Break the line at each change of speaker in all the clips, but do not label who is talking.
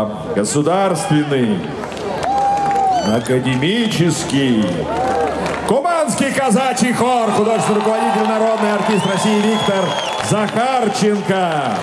Государственный, академический, кубанский казачий хор, художественный руководитель, народный артист России Виктор Захарченко.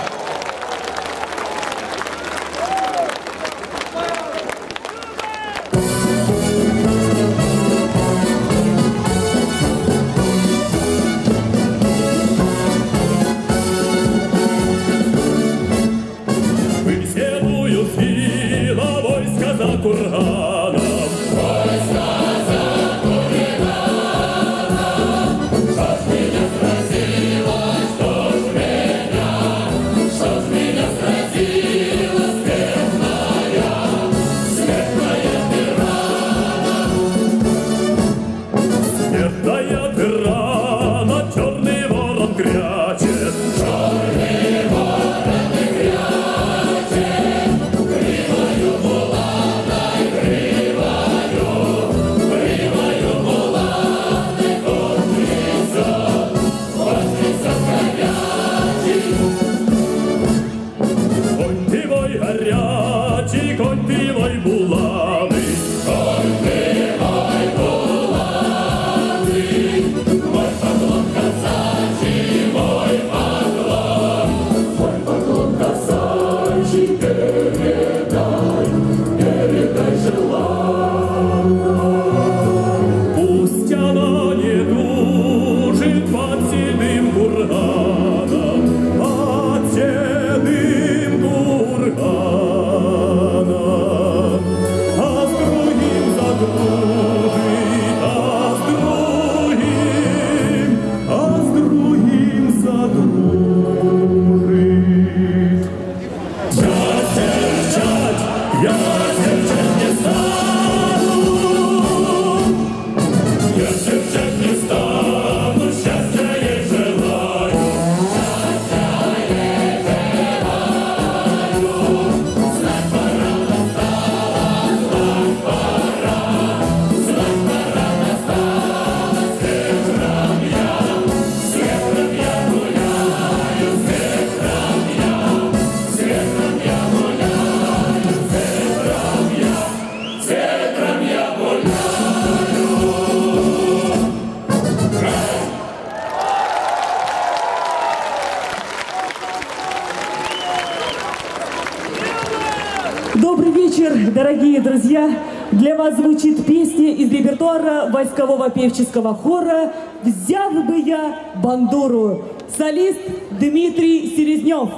Добрый вечер, дорогие друзья! Для вас звучит песня из репертуара войскового певческого хора «Взял бы я бандуру». Солист Дмитрий Селезнев.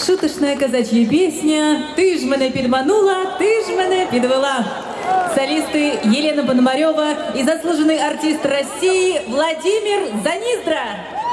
Шуточная казачья песня «Ты ж мене підманула, ты ж мене підвела». Солисты Елена Пономарева и заслуженный артист России Владимир Заниздра.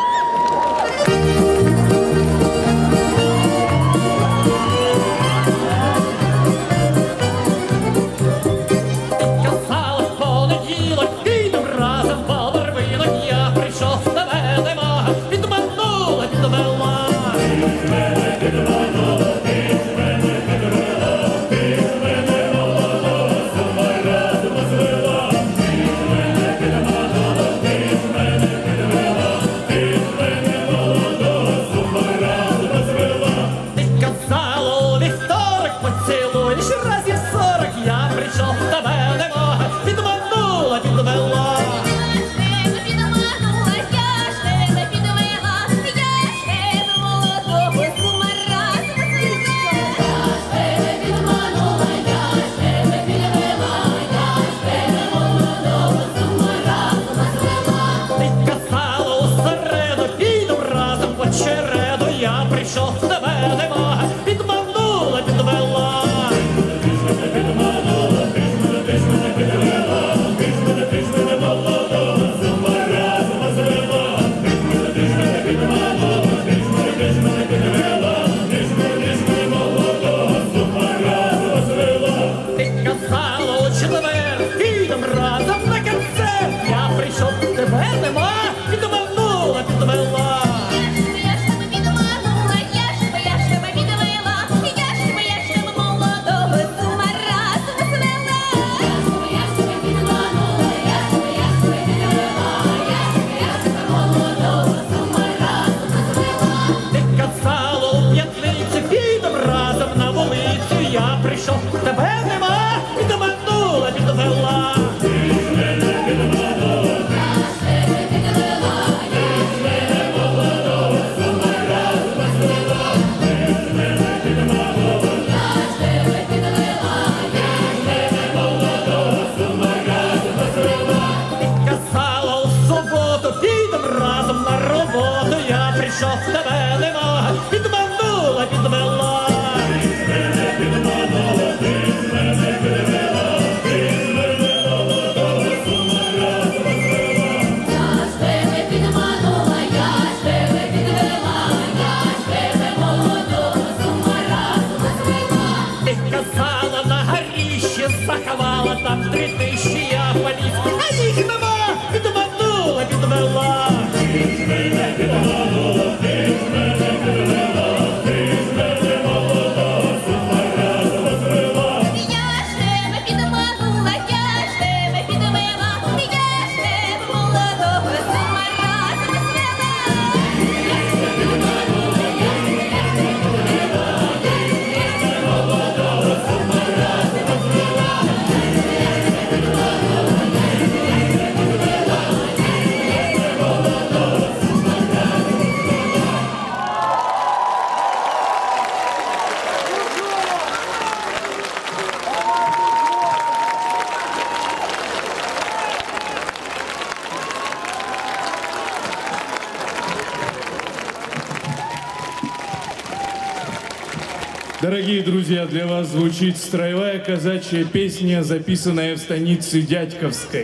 Дорогие друзья, для вас звучит строевая казачья песня, записанная в станице Дядьковской.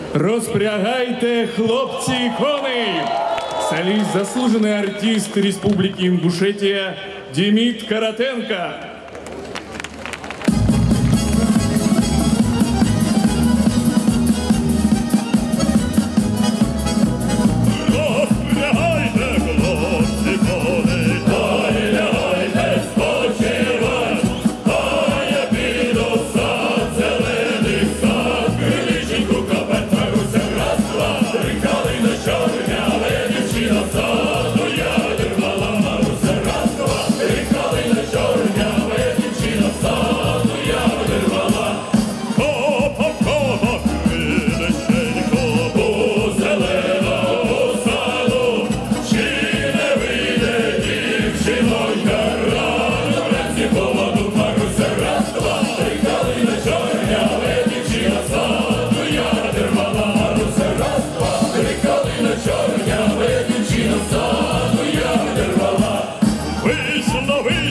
«Розпрягайте, хлопці, коней!» Солист, заслуженный артист Республики Ингушетия Демид Каратенко.
Калина чорня,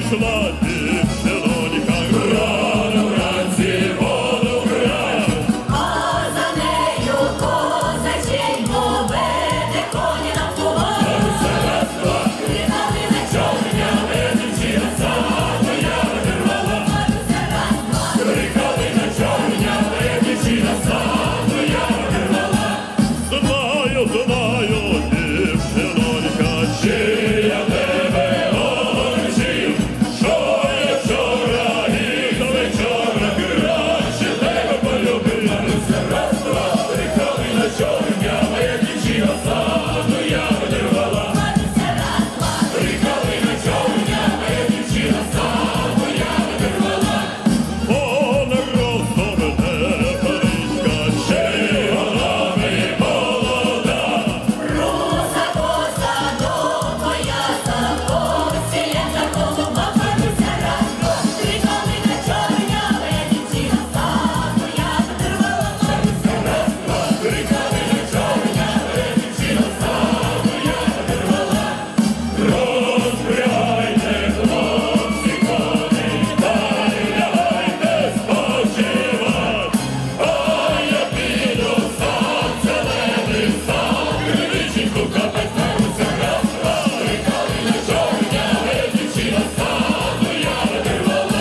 прийшла дівчинонька, граю вранці воду граю.
А за нею козаченько веде коні на поле. Крикали на чорняве, дівчина саду я вирвала.
Крикали на чорняве, дівчина саду я вирвала. Знаю, знаю, дівчинонька, чи я тебе обчив, що я вчора і до вечора краще тебе полюбив. Крикали на чорняве, дівчина саду я вирвала. Крикали на чорняве, дівчина саду я вирвала. Понаростом невеличка, ще вона не молода.
Руса коса до пояса, посіянка голуба, Маруся разко. Крикали на чорняве, дівчина саду я вирвала. Маруся разко.
Крикали на чорняве, дівчина саду я вирвала. Розпрягайте, хлопці, коней, та й лягайте спочивать. А я піду сам зелений, сам кривиченьку капець. Маруся разко. Крикали на чорняве, дівчина саду я вирвала.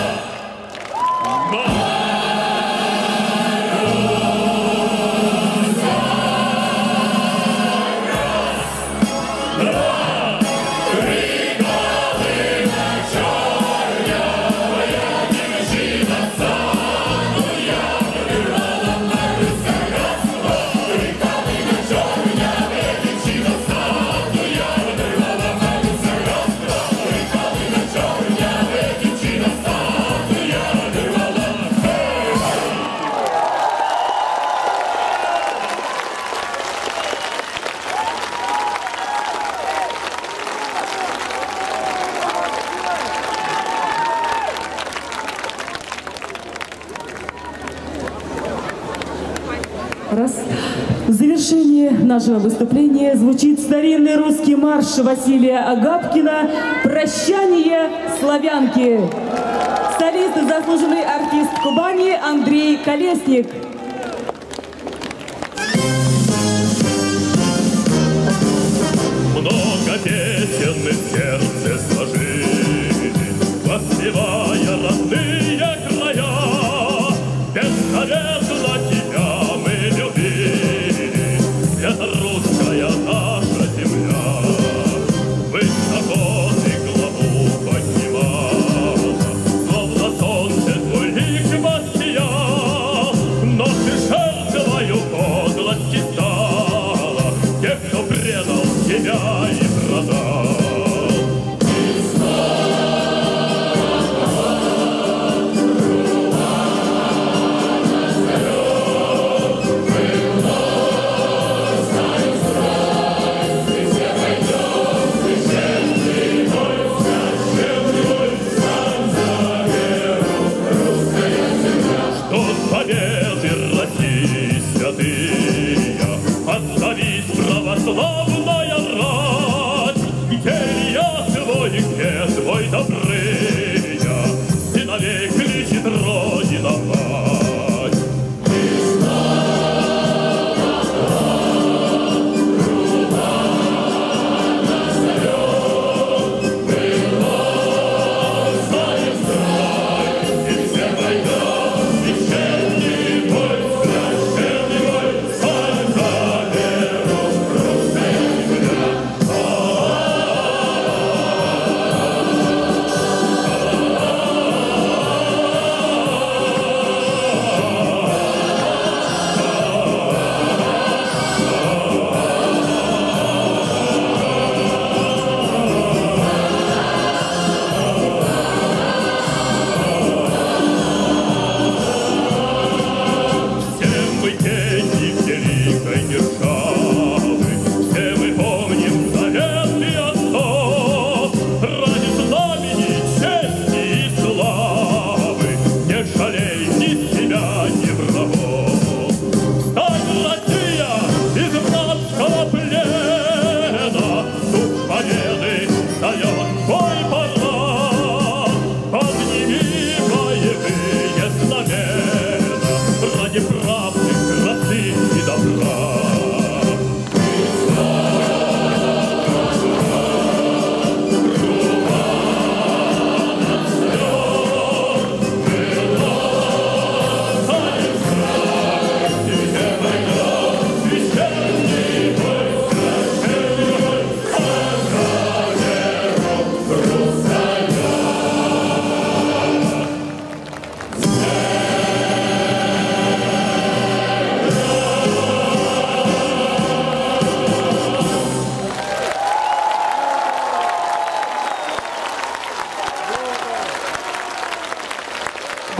Раз. В завершении нашего выступления звучит старинный русский марш Василия Агапкина «Прощание славянки». Солист и заслуженный артист Кубани Андрей Колесник.
Много песен мы в сердце сложили, воспевая родные края. Бесполезно тебя мы любили, это русская наша земля. Высоко ты главу поднимала, словно солнце твой лик воссиял. Но ты жертвою подлости стала, тех, кто предал тебя и продал. Ждут победы России святые, отзовись, православная рать, где я твой, где твой добрые, сыновей кричит Родина мать.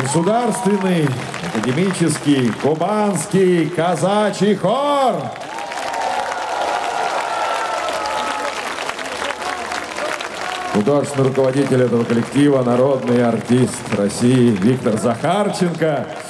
Государственный академический кубанский казачий хор. Художественный руководитель этого коллектива, народный артист России Виктор Захарченко.